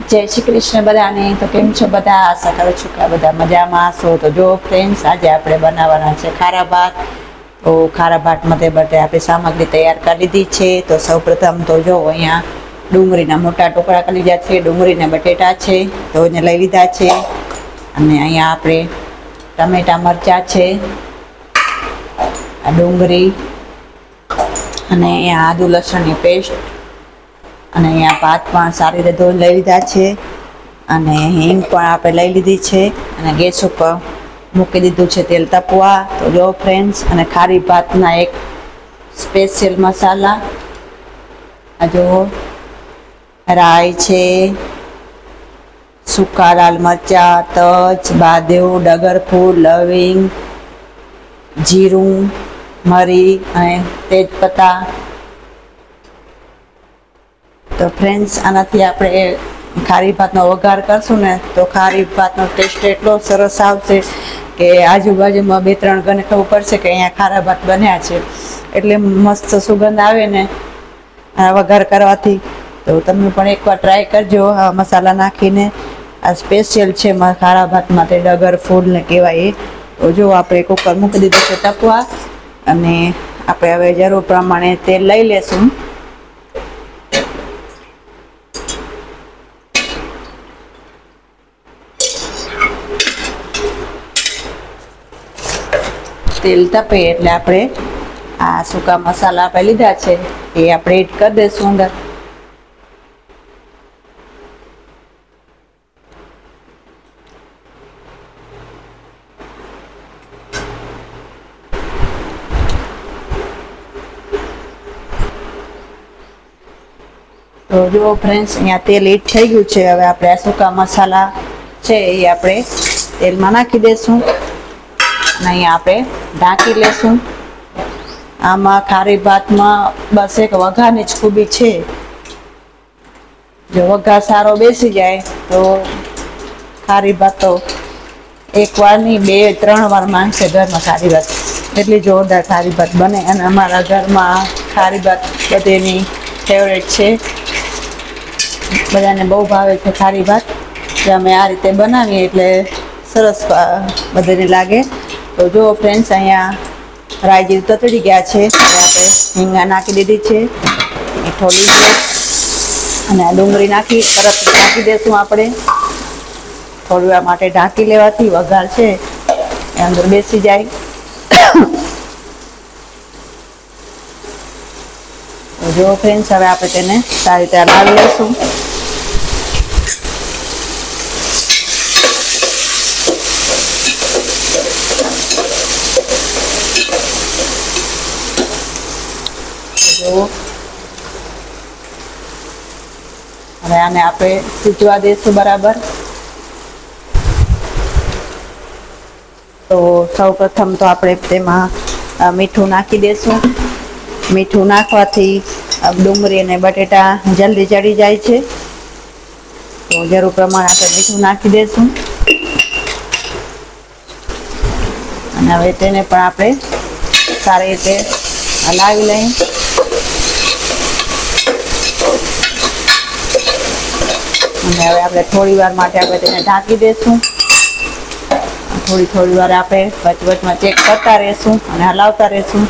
જય શ્રી કૃષ્ણ બધાને। તો કેમ છો બધા? આશા કરું છું કે બધા મજામાં હશો। તો જો ફ્રેન્ડ્સ, આજે આપણે બનાવવાના છે ખારા ભાત। તો ખારા ભાત માટે આપણે સામગ્રી તૈયાર કરી લીધી છે। તો સૌપ્રથમ તો જો અહીંયા ડુંગળીના મોટા ટુકડા કરી લીધા છે, ડુંગળીના બટેટા છે તો એને લઈ લીધા છે। અને અહીંયા આપણે ટમેટા મરચાં છે, આ ડુંગળી, અને અહીંયા આદુ લસણની પેસ્ટ, અને અહીંયા ભાત પણ સારી રીતે ધોઈને લઈ લીધા છે, અને હિંગ પણ આપણે લઈ લીધી છે, અને ગેસ ઉપર મૂકી દીધું છે તેલ તપવા। તો જો ફ્રેન્ડ્સ, અને ખારી ભાતના એક સ્પેશિયલ મસાલા આ જો રાઈ છે, સૂકા લાલ મરચાં, તજ, બાદેવ, ડગરફૂલ, લવિંગ, જીરું, મરી અને તેજપત્તા। તો ફ્રેન્ડ્સ, આનાથી આપણે ખારી ભાતનો વઘાર કરશું ને તો ખારી ભાતનો ટેસ્ટ એટલો સરસ આવશે કે આજુબાજુમાં 2-3 ઘરને ખબર પડશે કે અહીંયા ખારા ભાત બન્યા છે। એટલે મસ્ત સુગંધ આવે ને આ વઘાર કરવાથી। તો તમે પણ એકવાર ટ્રાય કરજો આ મસાલા નાખીને। આ સ્પેશિયલ છે ખારા ભાત માટે, ડગર ફૂલ ને કહેવાય એ। તો જો આપણે કુકર મૂકી દીધું છે તપવા, અને આપણે હવે જરૂર પ્રમાણે તેલ લઈ લેશું। તેલ તપે એટલે આપણે આ સૂકા મસાલા આપણે લીધા છે એ આપણે એડ કરી દઈશું અંદર। તો જો ફ્રેન્ડ્સ, અહીંયા તેલ એડ થઈ ગયું છે। હવે આપણે આ સૂકા મસાલા છે એ આપણે તેલમાં નાખી દઈશું, અને અહીંયા આપણે ઢાંકી લેશું। આમાં ખારી ભાતમાં બસ એક વઘારની જ ખૂબી છે। જો વઘાર સારો બેસી જાય તો ખારી ભાત તો 1 વાર નહીં 2-3 વાર માંગશે ઘરમાં ખારી ભાત। એટલી જોરદાર ખારી ભાત બને, અને અમારા ઘરમાં ખારી ભાત બધાની ફેવરેટ છે, બધાને બહુ ભાવે છે ખારી ભાત। જે અમે આ રીતે બનાવીએ એટલે સરસ બધાને લાગે। તો જો ફ્રેન્ડ્સ, અહીંયા રાઈ જીરું તતડી ગયા છે, આપણે હિંગા નાખી દીધી છે, થોડી છે, અને આ ડુંગળી નાખી તરત નાખી દઈશું આપણે। થોડી વાર માટે ઢાંકી લેવાથી વઘાર છે એ અંદર બેસી જાય। તો જો ફ્રેન્ડ્સ, હવે આપણે તેને સારી રીતે હલાવી લઈશું। હવે આને આપણે સીજવા દઈશું બરાબર। તો સૌપ્રથમ તો આપણે તેમાં મીઠું નાખી દઈશું। મીઠું નાખવાથી ડુંગળી અને બટેટા જલ્દી ચડી જાય છે। તો જરૂર પ્રમાણે આપણે મીઠું નાખી દઈશું, અને હવે તેને પણ આપણે સારી રીતે હલાવી લઈએ। અને હવે આપણે થોડી વાર માટે આપણે તેને ઢાંકી દઈશું। થોડી વાર આપણે વચમાં ચેક કરતા રહીશું અને હલાવતા રહીશું।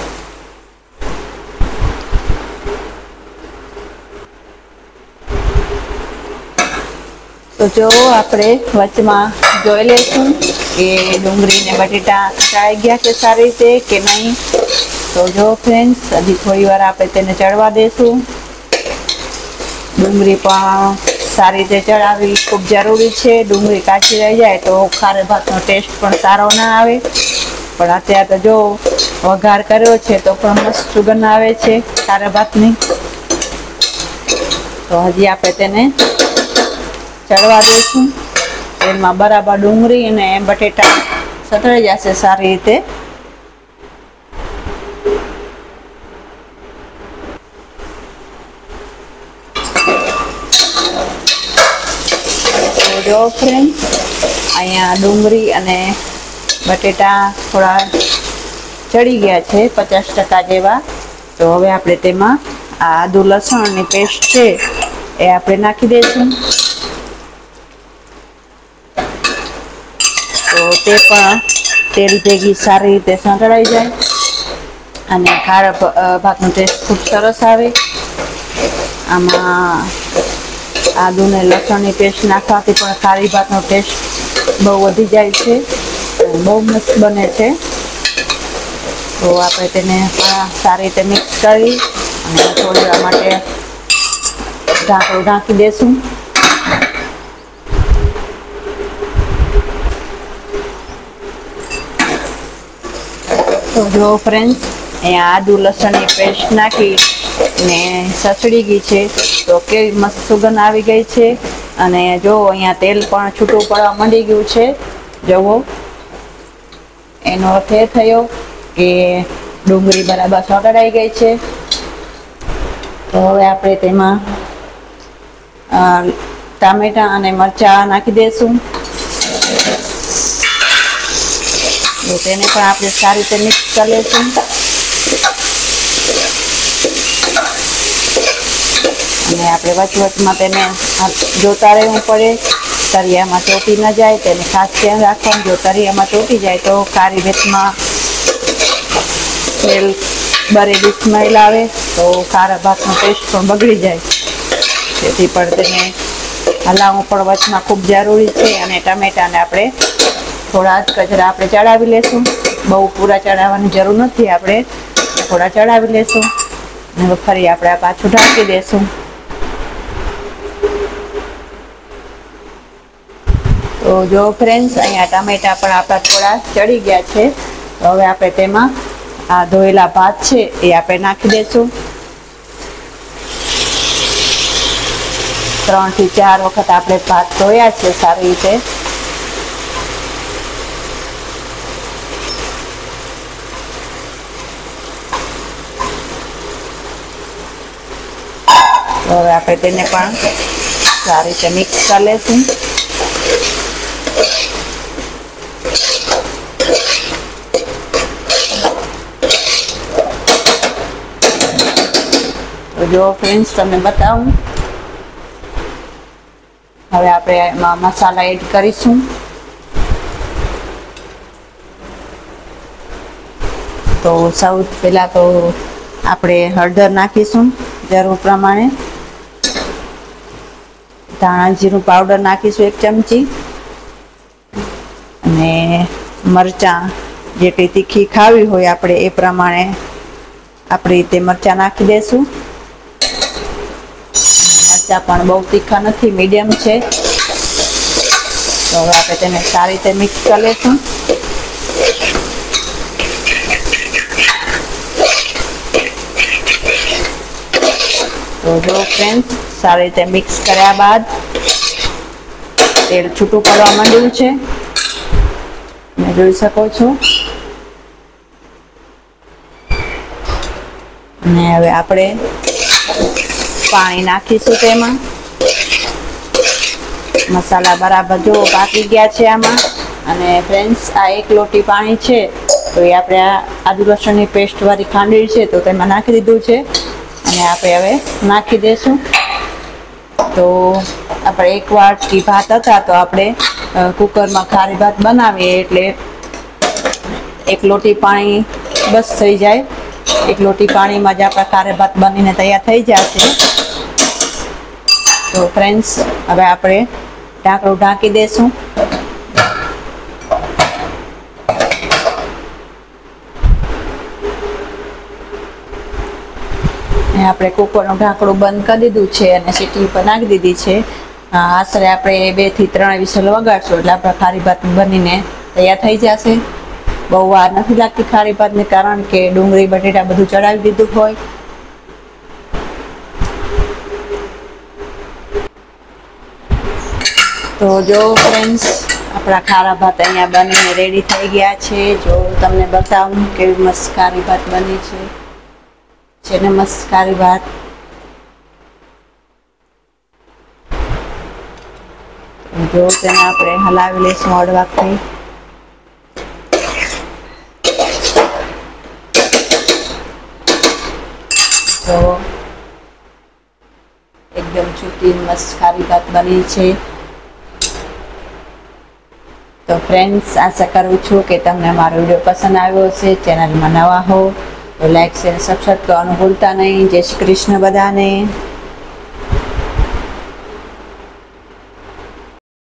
તો જો આપણે વચમાં જોઈ લઈશું કે ડુંગળી ને બટેટા ચડાઈ ગયા છે સારી રીતે કે નહીં। તો જો ફ્રેન્ડ્સ, હજી થોડી વાર આપણે તેને ચડવા દઈશું। ડુંગળી પણ સારી રીતે ચડાવવી ખૂબ જરૂરી છે। ડુંગળી કાચી રહી જાય તો ખારા ભાતનો ટેસ્ટ પણ સારો ના આવે। પણ અત્યારે તો જો વઘાર કર્યો છે તો પણ મસ્ત સુગંધ આવે છે ખારા ભાતની। તો હજી આપણે તેને ચડવા દઈશું। તેલમાં બરાબર ડુંગળી અને બટેટા સતળાઈ જશે સારી રીતે। જો ફ્રેન્ડ, અહીંયા ડુંગળી અને બટેટા થોડા ચડી ગયા છે 50% જેવા। તો હવે આપણે તેમાં આ આદુ લસણની પેસ્ટ છે એ આપણે નાખી દઈશું। તે પણ તેલ ભેગી સારી રીતે સંતળાઈ જાય અને ખારા ભાતનો ટેસ્ટ ખૂબ સરસ આવે. આમાં આદુ ને લસણની પેસ્ટ નાખવાથી પણ ખારી ભાતનો ટેસ્ટ બહુ વધી જાય છે, બહુ મસ્ત બને છે. તો આપણે તેને સારી રીતે મિક્સ કરી અને થોડી વાર માટે ઢાંકણું ઢાંકી દેશું. તો જો ફ્રેન્ડ્સ, અહીંયા આદુ લસણની પેસ્ટ નાખી ને સસડી ગઈ છે, તો કેવી મસ્ત સુગંધ આવી ગઈ છે. અને જો અહીંયા તેલ પણ છૂટું પડવા માંડી ગયું છે. જુઓ, એનો અર્થ એ થયો કે ડુંગળી બરાબર સતળાઈ ગઈ છે. તો હવે આપણે તેમાં ટામેટા અને મરચાં નાખી દઈશું. તો તેને પણ આપણે સારી રીતે મિક્સ કરી લઈશું. અને આપણે વચવચમાં તેને જોતા રહેવું પડે, તરિયામાં ચોંટી ન જાય, તેને ખાસ ધ્યાન રાખવાનું. જો તરિયામાં ચોંટી જાય તો ખારી ભાતમાં તેલ બરેલી સ્મેલ આવે, તો ખારા ભાતનો ટેસ્ટ પણ બગડી જાય. તેથી પણ તેને હલાવવું પણ વચમાં ખૂબ જરૂરી છે. અને ટમેટાને આપણે થોડા કચરા આપણે ચડાવી લેશું. બહુ પૂરા ચડાવવાની જરૂર નથી, આપણે થોડા ચડાવી લેશું અને ફરી આપણે પાછું ઢાંકી દેશું. તો જો ફ્રેન્ડ્સ, અહીંયા ટામેટા પણ આપણા થોડા ચડી ગયા છે. તો હવે આપણે તેમાં આ ધોયેલા ભાત છે એ આપણે નાખી દઈશું. 3 થી 4 વખત આપણે ભાત ધોયા છે સારી રીતે. તો હવે આપણે તેને પણ સારી રીતે મિક્સ કરી લઈશું. તો જો ફ્રેન્ડ્સ, તમને બતાવું, હવે આપણે એમાં મસાલા એડ કરીશું. તો સૌથી પહેલાં તો આપણે હળદર નાખીશું જરૂર પ્રમાણે. ધાણા જીરું પાવડર નાખીશું 1 ચમચી. અને મરચાં જેટલી તીખી ખાવી હોય આપણે એ પ્રમાણે આપણે રીતે મરચાં નાખી દઈશું. મરચાં પણ બહુ તીખા નથી, મીડિયમ છે. તો હવે આપણે તેને સારી રીતે મિક્સ કરી લઈશું. તો જો ફ્રેન્ડ્સ, સારી રીતે મિક્સ કર્યા બાદ તેલ છૂટું પડવા માંડ્યું છે, તમે જોઈ શકો છો. અને હવે આપણે પાણી નાખીશું તેમાં. મસાલા બરાબર જો પાકી ગયા છે આમાં. અને ફ્રેન્ડ્સ, આ 1 લોટી પાણી છે, તો એ આપણે આદુ લસણની પેસ્ટ વાળી ખાંડવી છે તો તેમાં નાખી દીધું છે. અને આપણે હવે નાખી દઈશું. તો આપણે 1 વાટકી ભાત હતા, તો આપણે કુકરમાં ખારી ભાત બનાવીએ એટલે 1 લોટી પાણી બસ થઈ જાય. 1 લોટી પાણીમાં જ આપણા ખારી ભાત બનીને તૈયાર થઈ જશે. તો ફ્રેન્ડ્સ, હવે આપણે ઢાંકણું ઢાંકી દઈશું. આપણે કુકરનું ઢાંકણું બંધ કરી દીધું છે અને સીટી ઉપર નાખી દીધી છે. આશરે આપણે 2 થી 3 વિસલ વગાડશું એટલે આપણા ખારી ભાત બનીને તૈયાર થઈ જશે. બહુ વાર નથી લાગતી ખારી ભાતને, કારણ કે ડુંગળી બટેટા બધું ચડાવી દીધું હોય. તો જો ફ્રેન્ડ્સ, આપણા ખારા ભાત અહીંયા બનીને રેડી થઈ ગયા છે. જો તમને બતાવું કેવી મસ્ત ખારી ભાત બની છે ને મસ્ત ખારી ભાત. જો તેને આપણે હલાવી લઈશું હળવાથી. તો એકદમ છૂટી મસ્ત ખારી ભાત બની છે. તો ફ્રેન્ડ્સ, આશા કરું છું કે તમને મારો વિડીયો પસંદ આવ્યો હશે. ચેનલમાં નવા હો તો લાઈક શેર સબસ્ક્રાઈબ કરવાનું ભૂલતા નહીં. જય શ્રી કૃષ્ણ બધાને.